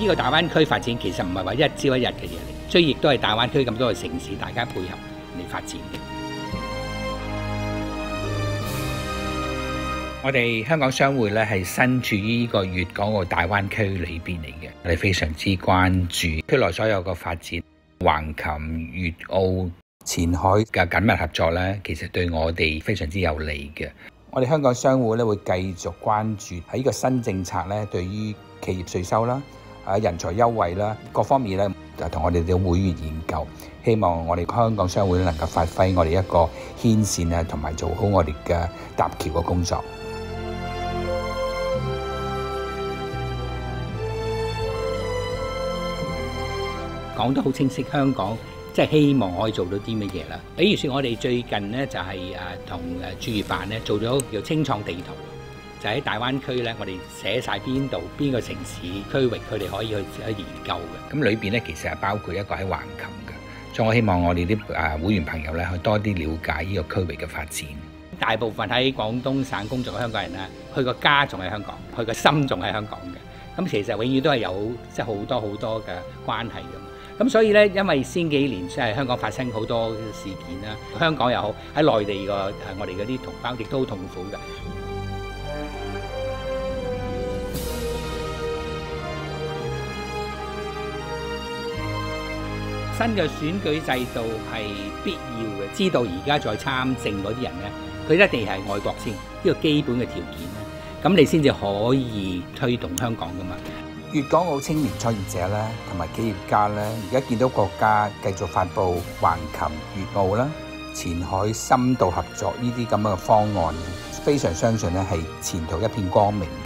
呢個大灣區發展其實唔係話一朝一日嘅嘢嚟，所以亦都係大灣區咁多嘅城市大家配合嚟發展嘅。我哋香港商會咧係身處於呢個粵港澳大灣區裏邊嚟嘅，我哋非常之關注區內所有嘅發展，橫琴、粵澳、前海嘅緊密合作咧，其實對我哋非常之有利嘅。我哋香港商會咧會繼續關注喺呢個新政策咧，對於企業稅收啦、人才優惠啦各方面咧，就同我哋嘅會員研究，希望我哋香港商會能夠發揮我哋一個牽線啊，同埋做好我哋嘅搭橋嘅工作。講得好清晰，香港即係希望可以做到啲乜嘢啦。比如說，我哋最近呢，就係同駐粵辦咧做咗叫清創地圖，就喺大灣區咧，我哋寫晒邊度邊個城市區域，佢哋可以去研究嘅。咁裏邊咧其實係包括一個喺橫琴嘅，所以我希望我哋啲會員朋友咧去多啲了解呢個區域嘅發展。大部分喺廣東省工作嘅香港人咧，佢個家仲喺香港，佢個心仲喺香港嘅。咁其實永遠都係有即係好多嘅關係嘅。咁所以咧，因為先幾年即係香港發生好多事件啦，香港又好喺內地我哋嗰啲同胞亦都好痛苦嘅。新嘅選舉制度係必要嘅，知道而家再參政嗰啲人咧，佢一定係愛國先，呢個基本嘅條件咧，咁你先至可以推動香港噶嘛。粵港澳青年創業者咧，同埋企業家咧，而家見到國家繼續發布橫琴、粵澳啦、前海深度合作呢啲咁嘅方案，非常相信咧係前途一片光明。